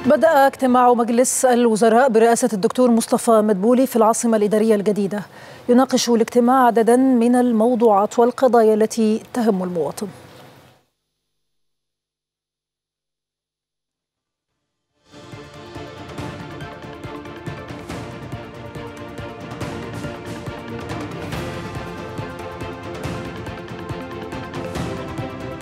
بدأ اجتماع مجلس الوزراء برئاسة الدكتور مصطفى مدبولي في العاصمة الإدارية الجديدة. يناقش الاجتماع عددا من الموضوعات والقضايا التي تهم المواطن.